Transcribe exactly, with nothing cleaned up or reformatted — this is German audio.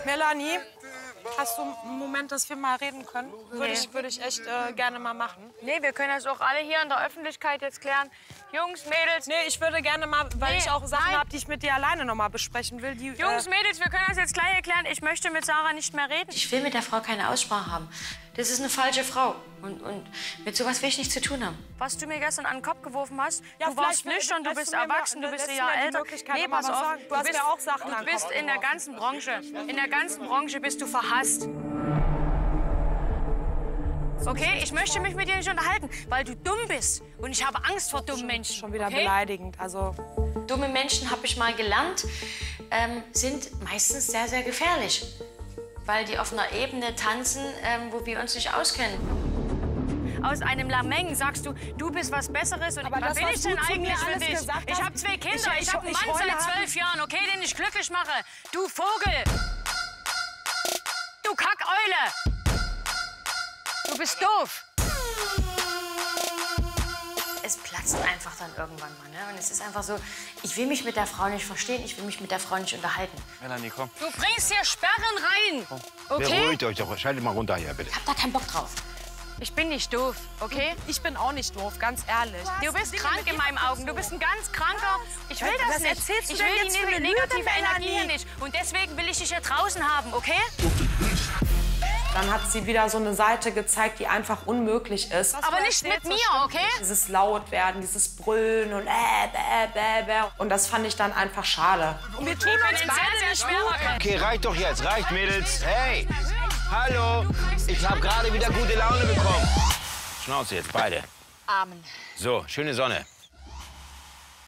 Melanie, hast du einen Moment, dass wir mal reden können? Würde Nee. ich, würde ich echt äh, gerne mal machen. Nee, wir können das auch alle hier in der Öffentlichkeit jetzt klären. Jungs, Mädels. Nee, ich würde gerne mal, weil Nee, ich auch Sachen nein. habe, die ich mit dir alleine noch mal besprechen will. Die, Jungs, äh, Mädels, wir können das jetzt gleich erklären. Ich möchte mit Sarah nicht mehr reden. Ich will mit der Frau keine Aussprache haben. Das ist eine falsche Frau. Und, und mit sowas will ich nichts zu tun haben. Was du mir gestern an den Kopf geworfen hast, Ja, du warst vielleicht will- nüchtern, du lässt bist du mir mal- erwachsen, du bist lässt ein du Jahr mir die älter. Möglichkeit, Nee, immer pass was auf, sagen? Du hast bist, mir auch Sachen du an den bist Kopf in der ganzen Branche, in der ganzen Branche bist du verhasst. Okay, ich möchte mich mit dir nicht unterhalten, weil du dumm bist. Und ich habe Angst vor dummen Menschen. schon wieder okay? beleidigend. Also, Dumme Menschen, habe ich mal gelernt, ähm, sind meistens sehr, sehr gefährlich. Weil die auf einer Ebene tanzen, ähm, wo wir uns nicht auskennen. Aus einem Lameng sagst du, du bist was Besseres. Und Aber was das, bin was ich du denn zu eigentlich mir für alles dich? gesagt Ich hast, habe zwei Kinder, ich- ich, ich- habe einen ich Mann wollte seit haben- zwölf Jahren, okay, den ich glücklich mache. Du Vogel! Du Kackeule! Du bist doof! Es platzt einfach dann irgendwann mal. Ne? Und es ist einfach so, ich will mich mit der Frau nicht verstehen, ich will mich mit der Frau nicht unterhalten. Melanie, komm. Du bringst hier Sperren rein, okay? Beruhigt euch doch. Schaltet mal runter hier, bitte. Ich hab da keinen Bock drauf. Ich bin nicht doof, okay? ich bin auch nicht doof, ganz ehrlich. Du bist krank in meinen Augen. Du bist ein ganz kranker. Ich will Was das nicht. erzählst du Ich denn will jetzt die für eine negative Lüge, Energie hier Melanie? nicht. Und deswegen will ich dich hier draußen haben, okay? Dann hat sie wieder so eine Seite gezeigt, die einfach unmöglich ist. Aber nicht mit mir, okay? Dieses Lautwerden, dieses Brüllen und äh, bäh, bäh, bäh. Und das fand ich dann einfach schade. Und wir tun Ich bin uns ein beide sehr, nicht sehr schwerer gut. Kerl. Okay, reicht doch jetzt. Reicht, Mädels. Hey, hallo. Ich habe gerade wieder gute Laune bekommen. Schnauze jetzt, beide. Amen. So, schöne Sonne.